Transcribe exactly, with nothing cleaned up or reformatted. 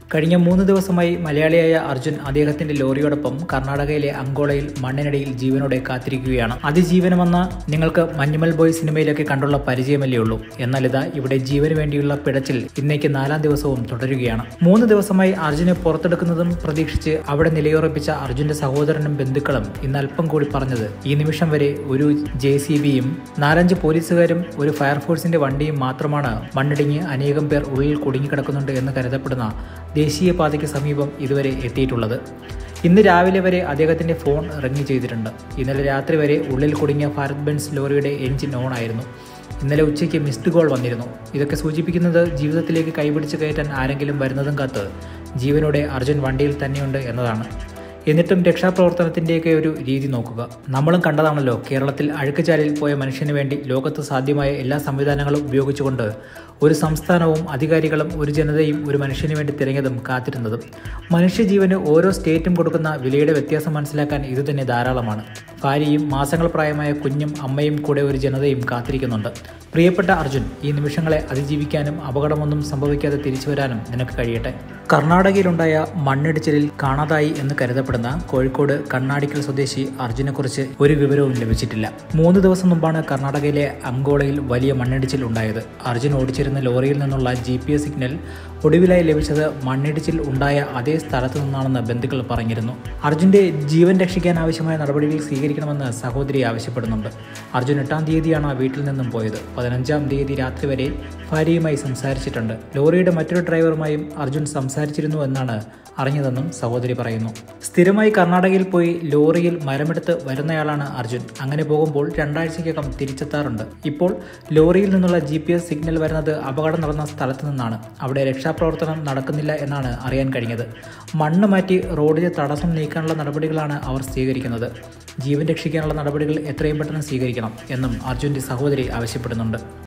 കഴിഞ്ഞ മൂന്ന് ദിവസമായി മലയാളിയായ അർജുൻ അദ്ദേഹത്തിന്റെ ലോറിയോടൊപ്പം കർണാടകയിലെ അങ്കോളയിൽ മണ്ണിനടിയിൽ ജീവനോടെ കാത്തിരിക്കുകയാണ്. അതിജീവനമെന്ന നിങ്ങൾക്ക് മഞ്ഞുമൽ ബോയ് സിനിമയിലൊക്കെ കണ്ടുള്ള പരിചയമല്ലേ ഉള്ളൂ. എന്നാൽ ഇതാ ഇവിടെ ജീവന് വേണ്ടിയുള്ള പിടച്ചിൽ ഇന്നേക്ക് നാലാം ദിവസവും തുടരുകയാണ്. മൂന്ന് ദിവസമായി അർജുനെ പുറത്തെടുക്കുന്നതും പ്രതീക്ഷിച്ച് അവിടെ നിലയുറപ്പിച്ച അർജുന്റെ സഹോദരനും ബന്ധുക്കളും ഇന്ന് അല്പം കൂടി പറഞ്ഞത് ഈ നിമിഷം വരെ ഒരു ജെ സി ബിയും നാലഞ്ച് പോലീസുകാരും ഒരു ഫയർഫോഴ്സിന്റെ വണ്ടിയും മാത്രമാണ് മണ്ണിടിഞ്ഞ് അനേകം പേർ ഉള്ളിൽ കുടുങ്ങിക്കിടക്കുന്നുണ്ട് എന്ന് കരുതപ്പെടുന്ന ദേശീയപാതയ്ക്ക് സമീപം ഇതുവരെ എത്തിയിട്ടുള്ളത്. ഇന്ന് രാവിലെ വരെ അദ്ദേഹത്തിന്റെ ഫോൺ റിംഗ് ചെയ്തിട്ടുണ്ട്. ഇന്നലെ രാത്രി വരെ ഉള്ളിൽ കുടുങ്ങിയ ഭാരത് ബെൻസ് ലോറിയുടെ എഞ്ചിൻ ഓൺ ആയിരുന്നു. ഇന്നലെ ഉച്ചയ്ക്ക് മിസ്ഡ് കോൾ വന്നിരുന്നു. ഇതൊക്കെ സൂചിപ്പിക്കുന്നത് ജീവിതത്തിലേക്ക് കൈപിടിച്ച് കയറ്റാൻ ആരെങ്കിലും വരുന്നതും കാത്ത് ജീവനോടെ അർജുൻ വണ്ടിയിൽ തന്നെയുണ്ട് എന്നതാണ്. എന്നിട്ടും രക്ഷാപ്രവർത്തനത്തിൻ്റെയൊക്കെ ഒരു രീതി നോക്കുക. നമ്മളും കണ്ടതാണല്ലോ കേരളത്തിൽ അഴുക്കുചാലിൽ പോയ മനുഷ്യന് വേണ്ടി ലോകത്ത് സാധ്യമായ എല്ലാ സംവിധാനങ്ങളും ഉപയോഗിച്ചുകൊണ്ട് ഒരു സംസ്ഥാനവും അധികാരികളും ഒരു ജനതയും ഒരു മനുഷ്യന് വേണ്ടി തിരഞ്ഞതും കാത്തിരുന്നതും. മനുഷ്യജീവന് ഓരോ സ്റ്റേറ്റും കൊടുക്കുന്ന വിലയുടെ വ്യത്യാസം മനസ്സിലാക്കാൻ ഇത് തന്നെ ധാരാളമാണ്. ഭാര്യയും മാസങ്ങൾ പ്രായമായ കുഞ്ഞും അമ്മയും കൂടെ ഒരു ജനതയും കാത്തിരിക്കുന്നുണ്ട്. പ്രിയപ്പെട്ട അർജുൻ, ഈ നിമിഷങ്ങളെ അതിജീവിക്കാനും അപകടമൊന്നും സംഭവിക്കാതെ തിരിച്ചു വരാനും നിനക്ക് കഴിയട്ടെ. കർണാടകയിലുണ്ടായ മണ്ണിടിച്ചിലിൽ കാണാതായി എന്ന് കരുതപ്പെടുന്ന കോഴിക്കോട് കണ്ണാടിക്കൽ സ്വദേശി അർജുനെക്കുറിച്ച് ഒരു വിവരവും ലഭിച്ചിട്ടില്ല. മൂന്ന് ദിവസം മുമ്പാണ് കർണാടകയിലെ അങ്കോളയിൽ വലിയ മണ്ണിടിച്ചിൽ ഉണ്ടായത്. അർജുൻ ഓടിച്ചിരുന്ന ലോറിയിൽ നിന്നുള്ള ജി പി എസ് സിഗ്നൽ ഒടുവിലായി ലഭിച്ചത് മണ്ണിടിച്ചിൽ ഉണ്ടായ അതേ സ്ഥലത്തു നിന്നാണെന്ന് ബന്ധുക്കൾ പറഞ്ഞിരുന്നു. അർജുന്റെ ജീവൻ രക്ഷിക്കാൻ ആവശ്യമായ നടപടികൾ സ്വീകരിക്കണമെന്ന് സഹോദരി ആവശ്യപ്പെടുന്നുണ്ട്. അർജുൻ എട്ടാം തീയതിയാണ് വീട്ടിൽ നിന്നും പോയത്. പതിനഞ്ചാം തീയതി രാത്രി വരെ ഭാര്യയുമായി സംസാരിച്ചിട്ടുണ്ട്. ലോറിയുടെ മറ്റൊരു ഡ്രൈവറുമായും അർജുൻ സംസാരിച്ചിരുന്നു എന്നാണ് അറിഞ്ഞതെന്നും സഹോദരി പറയുന്നു. സ്ഥിരമായി കർണാടകയിൽ പോയി ലോറിയിൽ മരമെടുത്ത് വരുന്നയാളാണ് അർജുൻ. അങ്ങനെ പോകുമ്പോൾ രണ്ടാഴ്ചയ്ക്കകം തിരിച്ചെത്താറുണ്ട്. ഇപ്പോൾ ലോറിയിൽ നിന്നുള്ള ജി പി എസ് സിഗ്നൽ വരുന്നത് അപകടം നടന്ന സ്ഥലത്ത് നിന്നാണ്. അവിടെ രക്ഷാപ്രവർത്തനം നടക്കുന്നില്ല എന്നാണ് അറിയാൻ കഴിഞ്ഞത്. മണ്ണ് മാറ്റി റോഡിലെ തടസ്സം നീക്കാനുള്ള നടപടികളാണ് അവർ സ്വീകരിക്കുന്നത്. ജീവൻ രക്ഷിക്കാനുള്ള നടപടികൾ എത്രയും പെട്ടെന്ന് സ്വീകരിക്കണം എന്നും അർജുന്റെ സഹോദരി ആവശ്യപ്പെടുന്നുണ്ട്.